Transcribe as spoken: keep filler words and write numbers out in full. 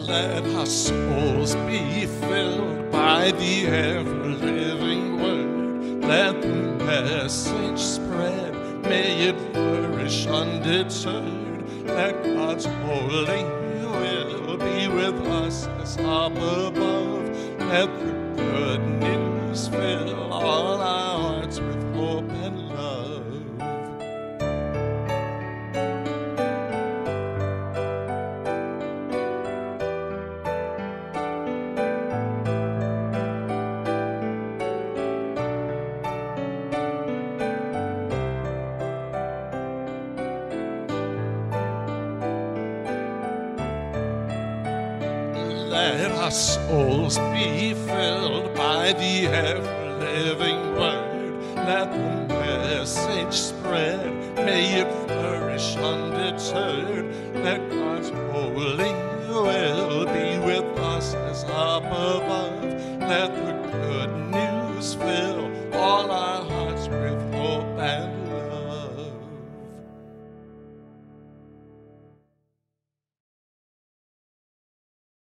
Let our souls be filled by the ever-living word. Let the message spread, may it flourish undeterred. Let God's holy will be with us as up above. Let the good news fill all our hearts with hope and love. Let our souls be filled by the ever-living word. Let the message spread, may it flourish undeterred. Let God's holy will be with us as up above. Let the good news fill all our